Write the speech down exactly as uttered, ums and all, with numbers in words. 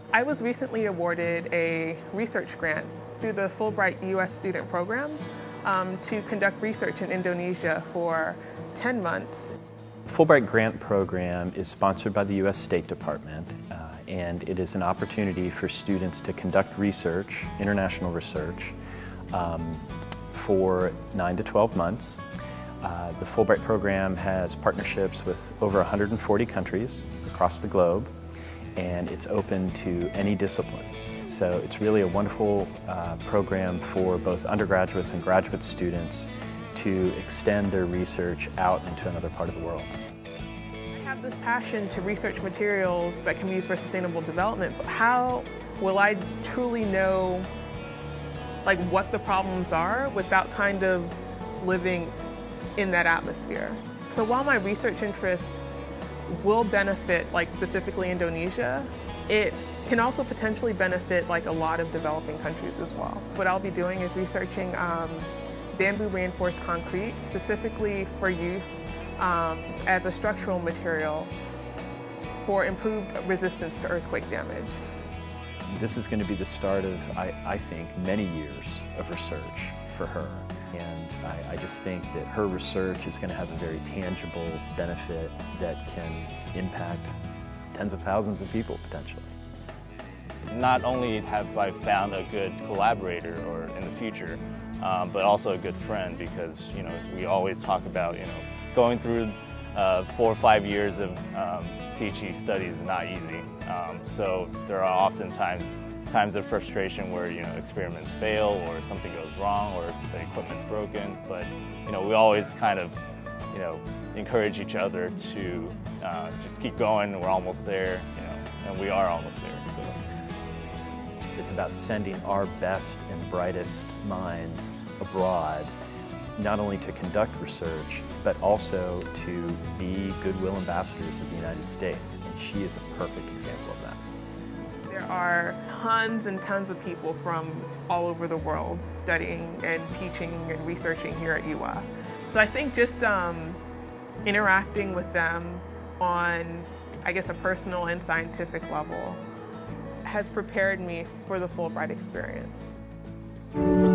I was recently awarded a research grant through the Fulbright U S student program um, to conduct research in Indonesia for ten months. The Fulbright grant program is sponsored by the U S State Department, uh, and it is an opportunity for students to conduct research, international research, um, for nine to twelve months. Uh, the Fulbright program has partnerships with over one hundred forty countries across the globe, and it's open to any discipline. So it's really a wonderful uh, program for both undergraduates and graduate students to extend their research out into another part of the world. I have this passion to research materials that can be used for sustainable development, but how will I truly know like what the problems are without kind of living in that atmosphere? So while my research interests will benefit like specifically Indonesia, it can also potentially benefit like a lot of developing countries as well. What I'll be doing is researching um, bamboo reinforced concrete, specifically for use um, as a structural material for improved resistance to earthquake damage. This is going to be the start of, I, I think, many years of research for her. And I, I just think that her research is going to have a very tangible benefit that can impact tens of thousands of people potentially. Not only have I found a good collaborator or in the future, um, but also a good friend, because you know we always talk about you know going through uh, four or five years of um, PhD studies is not easy. Um, so there are often times times of frustration where you know experiments fail or something goes wrong or the equipment's broken. But you know we always kind of you know encourage each other to uh, just keep going. We're almost there, you know, and we are almost there. So. It's about sending our best and brightest minds abroad, not only to conduct research, but also to be goodwill ambassadors of the United States. And she is a perfect example of that. There are tons and tons of people from all over the world studying and teaching and researching here at U A. So I think just um, interacting with them on, I guess, a personal and scientific level has prepared me for the Fulbright experience.